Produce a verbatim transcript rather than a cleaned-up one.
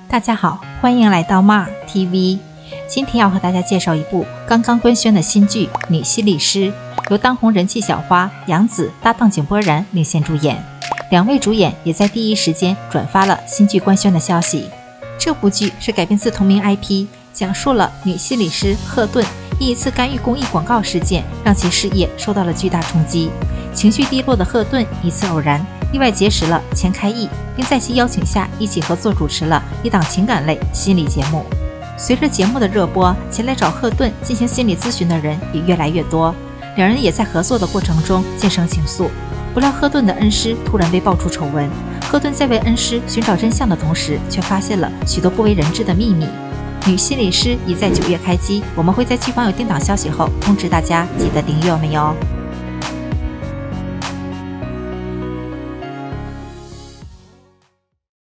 大家好，欢迎来到 Mar T V。今天要和大家介绍一部刚刚官宣的新剧《女心理师》，由当红人气小花杨紫搭档井柏然领衔主演。两位主演也在第一时间转发了新剧官宣的消息。这部剧是改编自同名 I P， 讲述了女心理师赫顿因一次干预公益广告事件，让其事业受到了巨大冲击。情绪低落的赫顿一次偶然意外结识了钱开义，并在其邀请下一起合作主持了一档情感类心理节目。随着节目的热播，前来找赫顿进行心理咨询的人也越来越多，两人也在合作的过程中渐生情愫。不料赫顿的恩师突然被爆出丑闻，赫顿在为恩师寻找真相的同时，却发现了许多不为人知的秘密。女心理师已在九月开机，我们会在剧方有定档消息后通知大家，记得订阅我们哟。